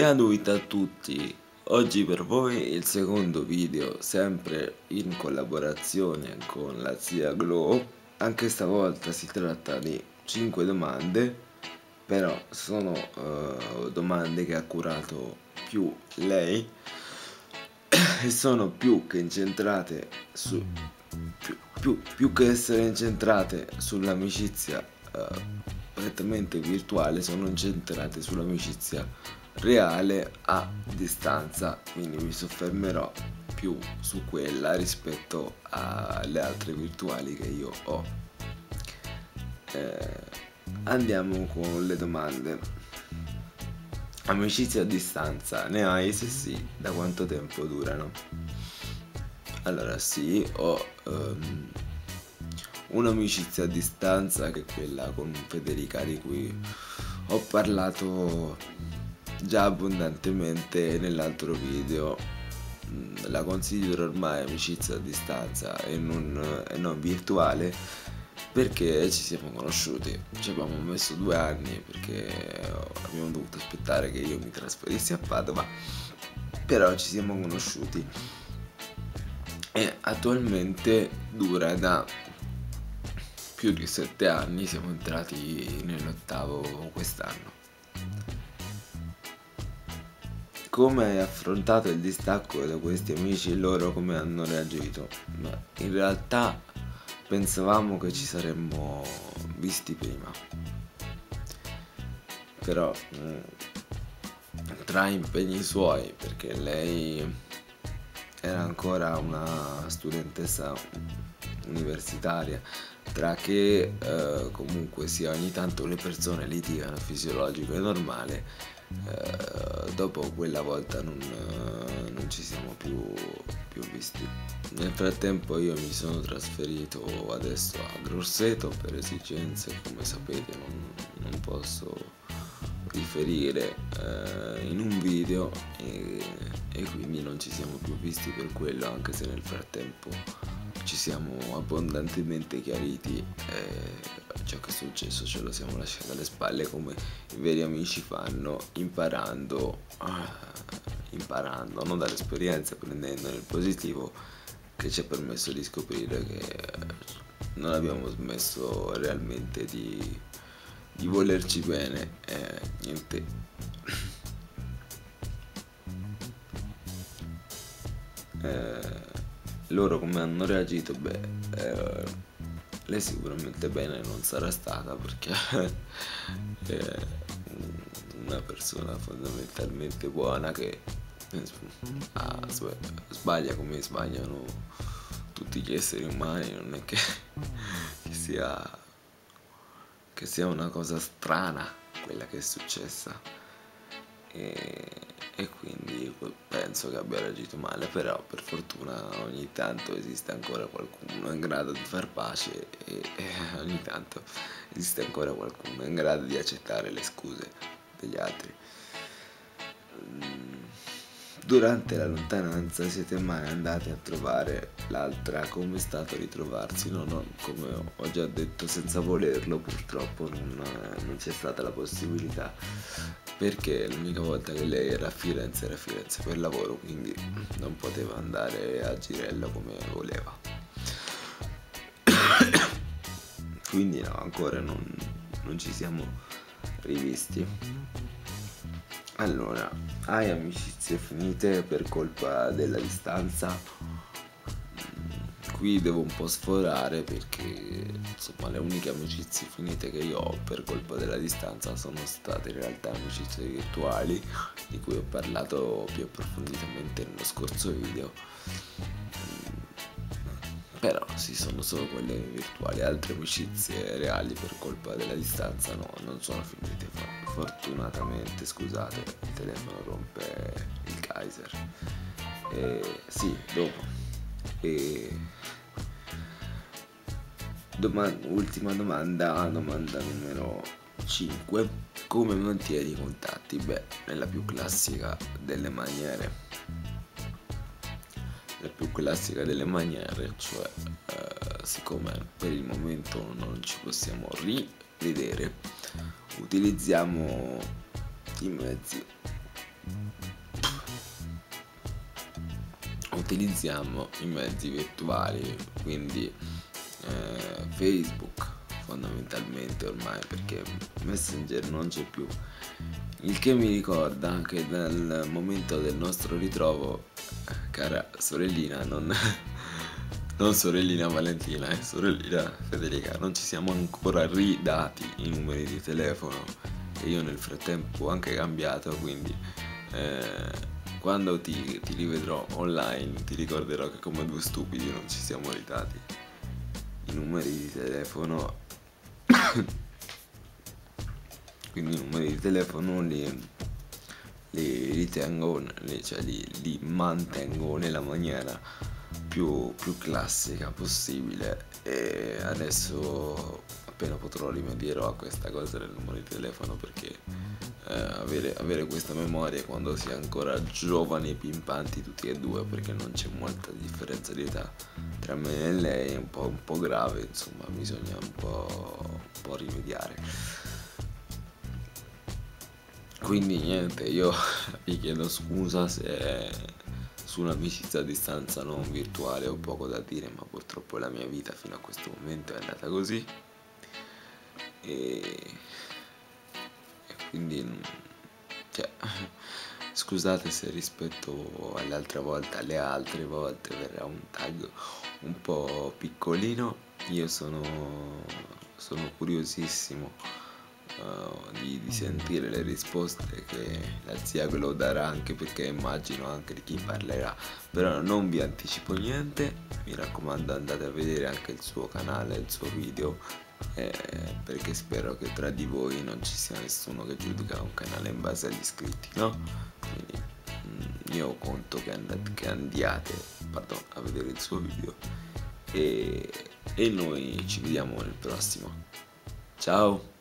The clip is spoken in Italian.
Benvenuti a tutti, oggi per voi il secondo video sempre in collaborazione con la zia Glow. Anche stavolta si tratta di 5 domande, però sono domande che ha curato più lei e sono più che incentrate su più che essere incentrate sull'amicizia prettamente virtuale, sono incentrate sull'amicizia reale a distanza, quindi mi soffermerò più su quella rispetto alle altre virtuali che io ho. Andiamo con le domande. Amicizia a distanza, ne hai? Se sì, da quanto tempo durano? Allora sì, ho un'amicizia a distanza che è quella con Federica, di cui ho parlato già abbondantemente nell'altro video. La considero ormai amicizia a distanza e non virtuale, perché ci siamo conosciuti, ci abbiamo messo 2 anni perché abbiamo dovuto aspettare che io mi trasferissi a Padova, però ci siamo conosciuti e attualmente dura da più di 7 anni, siamo entrati nell'8° quest'anno. Come hai affrontato il distacco da questi amici e loro come hanno reagito? Ma in realtà pensavamo che ci saremmo visti prima, però tra impegni suoi, perché lei era ancora una studentessa universitaria, tra che comunque sia ogni tanto le persone litigano, fisiologico e normale, dopo quella volta non ci siamo più visti. Nel frattempo io mi sono trasferito adesso a Grosseto per esigenze, come sapete non posso riferire in un video, e quindi non ci siamo più visti per quello, anche se nel frattempo ci siamo abbondantemente chiariti, ciò che è successo ce lo siamo lasciati alle spalle, come i veri amici fanno, imparando non dall'esperienza, prendendo nel positivo, che ci ha permesso di scoprire che non abbiamo smesso realmente di volerci bene, niente. Loro come hanno reagito? Lei sicuramente bene non sarà stata, perché è una persona fondamentalmente buona che sbaglia come sbagliano tutti gli esseri umani, non è che sia una cosa strana quella che è successa, e quindi penso che abbia reagito male, però per fortuna ogni tanto esiste ancora qualcuno in grado di far pace, e ogni tanto esiste ancora qualcuno in grado di accettare le scuse degli altri. Durante la lontananza siete mai andati a trovare l'altra? Come è stato ritrovarsi? No, come ho già detto, senza volerlo purtroppo non c'è stata la possibilità, perché l'unica volta che lei era a Firenze per lavoro, quindi non poteva andare a Girello come voleva. Quindi no, ancora non ci siamo rivisti. Allora, hai amicizie finite per colpa della distanza? Qui devo un po' sforare, perché insomma le uniche amicizie finite che io ho per colpa della distanza sono state in realtà amicizie virtuali, di cui ho parlato più approfonditamente nello scorso video. Però sì, sono solo quelle virtuali, altre amicizie reali per colpa della distanza no, non sono finite, fortunatamente. Scusate, il telefono rompe il Kaiser. Sì, dopo. Ultima domanda numero 5. Come mantieni i contatti? Nella più classica delle maniere. Cioè siccome per il momento non ci possiamo rivedere, utilizziamo i mezzi utilizziamo i mezzi virtuali, quindi Facebook fondamentalmente ormai, perché Messenger non c'è più, il che mi ricorda che dal momento del nostro ritrovo, cara sorellina, non sorellina Valentina, sorellina Federica, non ci siamo ancora ridati i numeri di telefono, e io nel frattempo ho anche cambiato, quindi quando ti rivedrò online ti ricorderò che come due stupidi non ci siamo ridati i numeri di telefono. Quindi i numeri di telefono li tengo, cioè li mantengo nella maniera più classica possibile, e adesso appena potrò rimedierò a questa cosa del numero di telefono, perché avere questa memoria quando si è ancora giovani e pimpanti tutti e due, perché non c'è molta differenza di età tra me e lei, è un po' grave, insomma bisogna un po' rimediare. Quindi niente, io vi chiedo scusa se su un'amicizia a distanza non virtuale ho poco da dire, ma purtroppo la mia vita fino a questo momento è andata così, e quindi cioè, scusate se rispetto alle altre volte verrà un tag un po' piccolino. Io sono curiosissimo di sentire le risposte che la zia ve lo darà, anche perché immagino anche di chi parlerà, però non vi anticipo niente. Mi raccomando, andate a vedere anche il suo canale, il suo video, perché spero che tra di voi non ci sia nessuno che giudica un canale in base agli iscritti, no? Quindi io conto che andiate a vedere il suo video, e noi ci vediamo nel prossimo. Ciao!